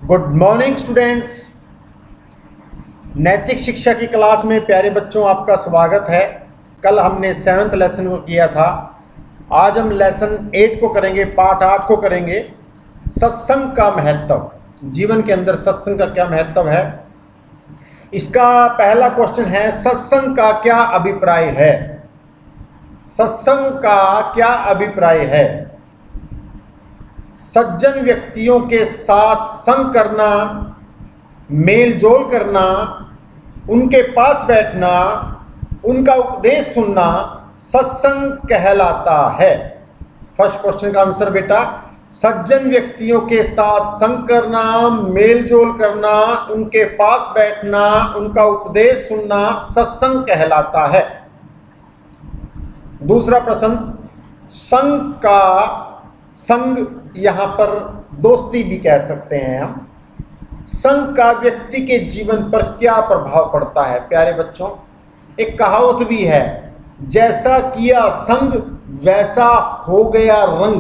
Good morning students. नैतिक शिक्षा की क्लास में प्यारे बच्चों आपका स्वागत है। कल हमने 7th लेसन को किया था। आज हम लेसन 8 को करेंगे, पार्ट 8 को करेंगे। सत्संग का महत्व, जीवन के अंदर सत्संग का क्या महत्व है। इसका पहला क्वेश्चन है, सत्संग का क्या अभिप्राय है। सत्संग का क्या अभिप्राय है। सज्जन व्यक्तियों के साथ संग करना, मेल जोल करना, उनके पास बैठना, उनका उपदेश सुनना सत्संग कहलाता है। फर्स्ट क्वेश्चन का आंसर बेटा, सज्जन व्यक्तियों के साथ संग करना, मेल जोल करना, उनके पास बैठना, उनका उपदेश सुनना सत्संग कहलाता है। दूसरा प्रश्न, संग का, संग यहाँ पर दोस्ती भी कह सकते हैं हम। संग का व्यक्ति के जीवन पर क्या प्रभाव पड़ता है। प्यारे बच्चों, एक कहावत भी है, जैसा किया संग वैसा हो गया रंग,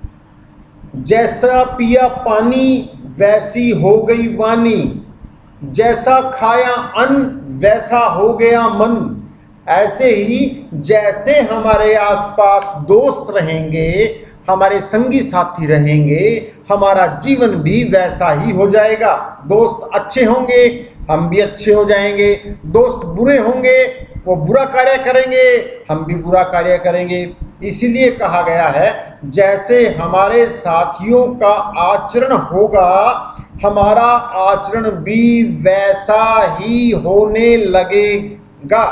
जैसा पिया पानी वैसी हो गई वाणी, जैसा खाया अन्न वैसा हो गया मन। ऐसे ही जैसे हमारे आसपास दोस्त रहेंगे, हमारे संगी साथी रहेंगे, हमारा जीवन भी वैसा ही हो जाएगा। दोस्त अच्छे होंगे, हम भी अच्छे हो जाएंगे। दोस्त बुरे होंगे, वो बुरा कार्य करेंगे, हम भी बुरा कार्य करेंगे। इसीलिए कहा गया है, जैसे हमारे साथियों का आचरण होगा, हमारा आचरण भी वैसा ही होने लगेगा।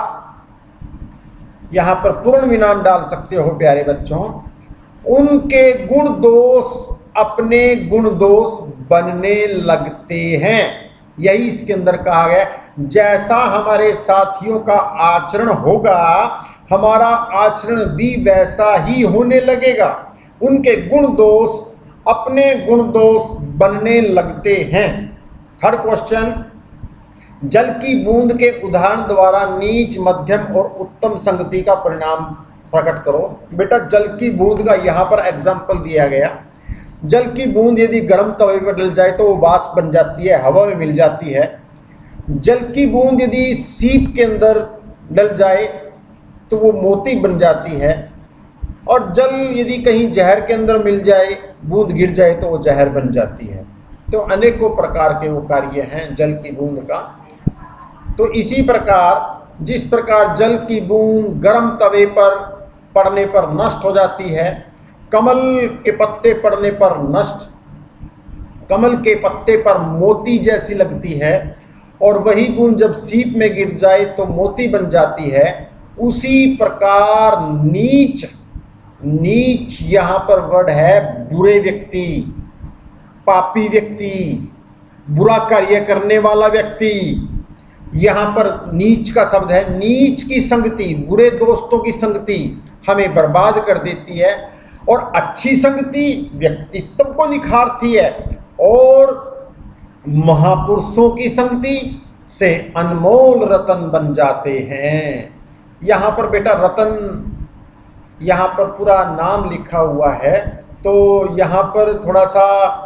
यहां पर पूर्ण विराम डाल सकते हो प्यारे बच्चों। उनके गुण दोष अपने गुण दोष बनने लगते हैं। यही इसके अंदर कहा गया, जैसा हमारे साथियों का आचरण होगा, हमारा आचरण भी वैसा ही होने लगेगा। उनके गुण दोष अपने गुण दोष बनने लगते हैं। थर्ड क्वेश्चन, जल की बूंद के उदाहरण द्वारा नीच, मध्यम और उत्तम संगति का परिणाम प्रकट करो। बेटा, जल की बूंद का यहाँ पर एग्जाम्पल दिया गया। जल की बूंद यदि गर्म तवे पर डल जाए तो वो वाष्प बन जाती है, हवा में मिल जाती है। जल की बूंद यदि सीप के अंदर डल जाए तो वो मोती बन जाती है। और जल यदि कहीं जहर के अंदर मिल जाए, बूंद गिर जाए तो वो जहर बन जाती है। तो अनेकों प्रकार के वो कार्य हैं जल की बूंद का। तो इसी प्रकार, जिस प्रकार जल की बूंद गर्म तवे पर पड़ने पर नष्ट हो जाती है, कमल के पत्ते पड़ने पर नष्ट, कमल के पत्ते पर मोती जैसी लगती है, और वही बूंद जब सीप में गिर जाए तो मोती बन जाती है। उसी प्रकार नीच, नीच यहाँ पर वर्ड है बुरे व्यक्ति, पापी व्यक्ति, बुरा कार्य करने वाला व्यक्ति। यहाँ पर नीच का शब्द है। नीच की संगति, बुरे दोस्तों की संगति हमें बर्बाद कर देती है, और अच्छी संगति व्यक्तित्व को निखारती है, और महापुरुषों की संगति से अनमोल रतन बन जाते हैं। यहाँ पर बेटा रतन, यहाँ पर पूरा नाम लिखा हुआ है, तो यहाँ पर थोड़ा सा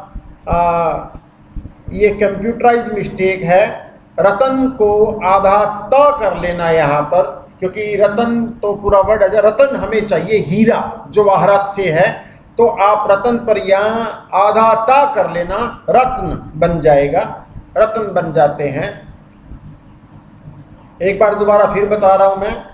ये कंप्यूटराइज्ड मिस्टेक है। रतन को आधा त कर लेना यहाँ पर, क्योंकि रतन तो पूरा वर्ड है। रतन हमें चाहिए हीरा, जवाहरात से है, तो आप रतन पर यहाँ आधा ता कर लेना, रत्न बन जाएगा, रतन बन जाते हैं। एक बार दोबारा फिर बता रहा हूं मैं।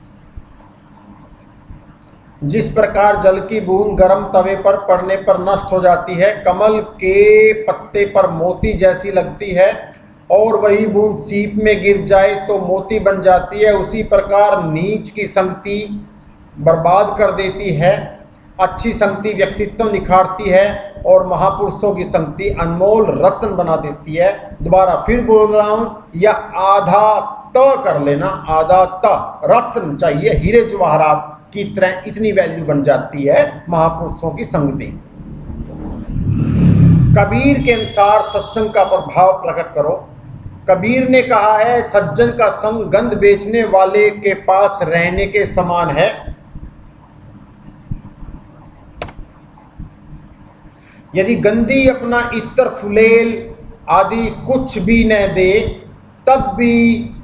जिस प्रकार जल की बूंद गर्म तवे पर पड़ने पर नष्ट हो जाती है, कमल के पत्ते पर मोती जैसी लगती है, और वही बूंद सीप में गिर जाए तो मोती बन जाती है, उसी प्रकार नीच की संगति बर्बाद कर देती है, अच्छी संगति व्यक्तित्व निखारती है, और महापुरुषों की संगति अनमोल रत्न बना देती है। दोबारा फिर बोल रहा हूं, या आधा त कर लेना, आधा त, रत्न चाहिए, हीरे जवाहरात की तरह इतनी वैल्यू बन जाती है महापुरुषों की संगति। कबीर के अनुसार सत्संग का प्रभाव प्रकट करो। कबीर ने कहा है, सज्जन का संग गंध बेचने वाले के पास रहने के समान है। यदि गंदी अपना इत्र फुलेल आदि कुछ भी न दे, तब भी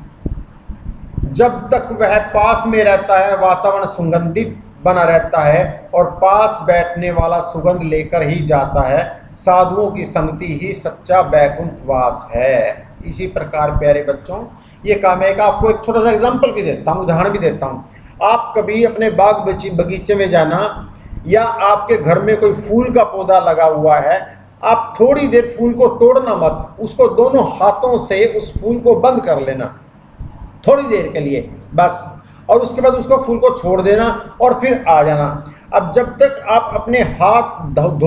जब तक वह पास में रहता है वातावरण सुगंधित बना रहता है और पास बैठने वाला सुगंध लेकर ही जाता है। साधुओं की संगति ही सच्चा बैकुंठवास है। इसी प्रकार प्यारे बच्चों, ये काम है। आपको एक छोटा सा एग्जाम्पल भी देता हूँ, उदाहरण भी देता हूँ। आप कभी अपने बाग बगीचे में जाना, या आपके घर में कोई फूल का पौधा लगा हुआ है, आप थोड़ी देर फूल को तोड़ना मत, उसको दोनों हाथों से उस फूल को बंद कर लेना थोड़ी देर के लिए बस, और उसके बाद उसको फूल को छोड़ देना और फिर आ जाना। अब जब तक आप अपने हाथ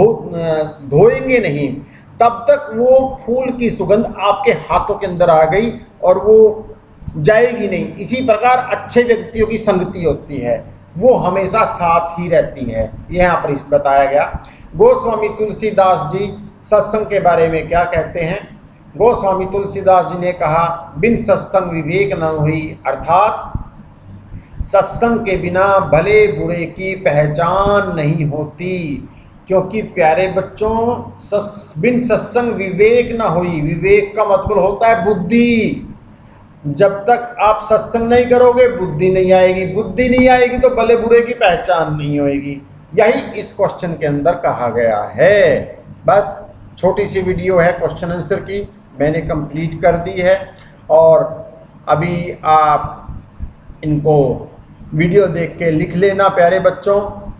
धोएंगे नहीं, तब तक वो फूल की सुगंध आपके हाथों के अंदर आ गई और वो जाएगी नहीं। इसी प्रकार अच्छे व्यक्तियों की संगति होती है, वो हमेशा साथ ही रहती है। यहाँ पर इस बताया गया। गोस्वामी तुलसीदास जी सत्संग के बारे में क्या कहते हैं? गोस्वामी तुलसीदास जी ने कहा, बिन सत्संग विवेक न हुई, अर्थात सत्संग के बिना भले बुरे की पहचान नहीं होती। क्योंकि प्यारे बच्चों, बिन सत्संग विवेक न हुई, विवेक का मतलब होता है बुद्धि। जब तक आप सत्संग नहीं करोगे बुद्धि नहीं आएगी, बुद्धि नहीं आएगी तो भले बुरे की पहचान नहीं होएगी। यही इस क्वेश्चन के अंदर कहा गया है। बस छोटी सी वीडियो है क्वेश्चन आंसर की, मैंने कंप्लीट कर दी है। और अभी आप इनको वीडियो देख के लिख लेना प्यारे बच्चों।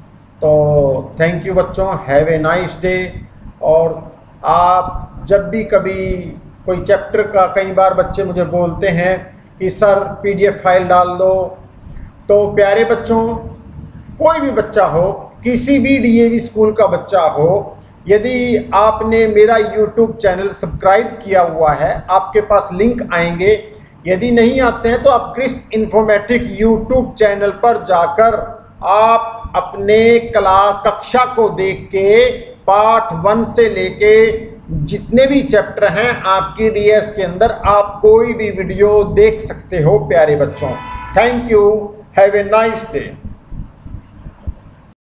तो थैंक यू बच्चों, हैव ए नाइस डे। और आप जब भी कभी कोई चैप्टर का, कई बार बच्चे मुझे बोलते हैं कि सर PDF फाइल डाल दो, तो प्यारे बच्चों, कोई भी बच्चा हो, किसी भी DAV स्कूल का बच्चा हो, यदि आपने मेरा YouTube चैनल सब्सक्राइब किया हुआ है, आपके पास लिंक आएंगे। यदि नहीं आते हैं तो आप क्रिस इन्फॉर्मेटिक YouTube चैनल पर जाकर आप अपने कक्षा को देख के पार्ट 1 से लेके जितने भी चैप्टर हैं आपकी DS के अंदर, आप कोई भी वीडियो देख सकते हो प्यारे बच्चों। Thank you, have a nice day.